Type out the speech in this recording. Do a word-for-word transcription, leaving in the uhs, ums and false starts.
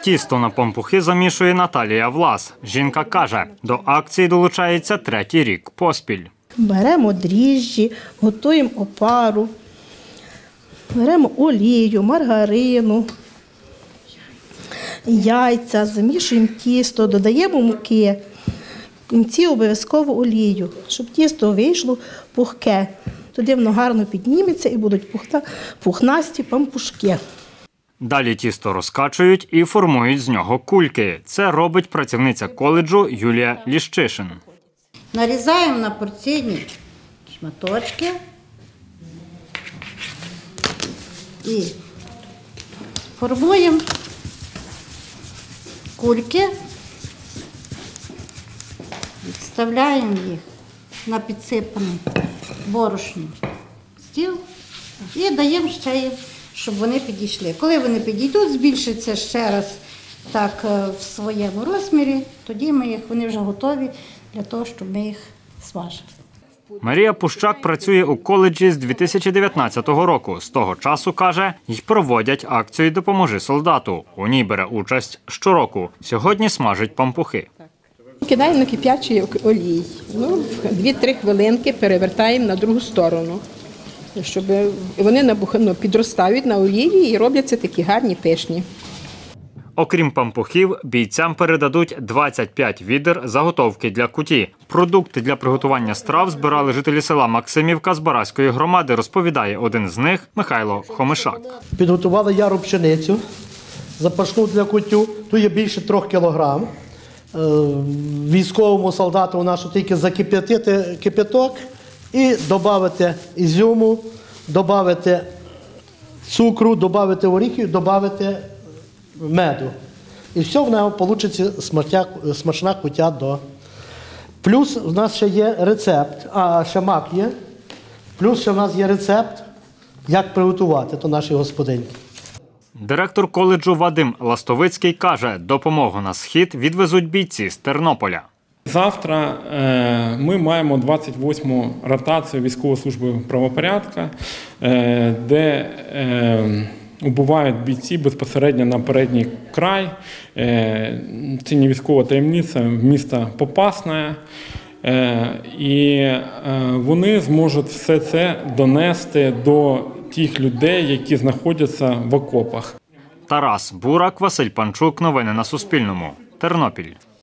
Тісто на пампухи замішує Наталія Влас. Жінка каже, до акції долучається третій рік поспіль. Беремо дріжджі, готуємо опару, беремо олію, маргарину, яйця, замішуємо тісто, додаємо муки. В кінці обов'язково олію, щоб тісто вийшло пухке. Тоді воно гарно підніметься і будуть пухнасті пампушки. Далі тісто розкачують і формують з нього кульки. Це робить працівниця коледжу Юлія Ліщишин. Нарізаємо на порційні шматочки і формуємо кульки, відставляємо їх на підсипаний борошном стіл і даємо ще їм, щоб вони підійшли. Коли вони підійдуть, збільшиться ще раз так в своєму розмірі, тоді ми їх, вони вже готові для того, щоб ми їх смажили. Марія Пущак працює у коледжі з дві тисячі дев'ятнадцятого року. З того часу, каже, й проводять акцію «Допоможи солдату». У ній бере участь щороку. Сьогодні смажить пампухи. Кидаємо на кип'ячий олій. Ну, дві-три хвилинки перевертаємо на другу сторону, щоб вони набухно підростають на олії і робляться такі гарні, пишні. Окрім пампухів, бійцям передадуть двадцять п'ять відер заготовки для куті. Продукти для приготування страв збирали жителі села Максимівка з Бараської громади, розповідає один з них Михайло Хомишак. Підготували яру пшеницю, запашну для кутю, тут є більше трьох кілограм. Військовому солдату у нас тільки закип'ятити кип'яток і додати ізюму, додати цукру, додати оріхів, додати меду. І все в нього вийде смачна кутя до. Плюс у нас ще є рецепт, а ще мак є. Плюс ще в нас є рецепт, як приготувати то наші господинки. Директор коледжу Вадим Ластовицький каже, допомогу на схід відвезуть бійці з Тернополя. Завтра ми маємо двадцять восьму ротацію військової служби правопорядку, де убувають бійці безпосередньо на передній край. Це не військова таємниця, місто Попасне. І вони зможуть все це донести до тих людей, які знаходяться в окопах. Тарас Бурак, Василь Панчук. Новини на Суспільному. Тернопіль.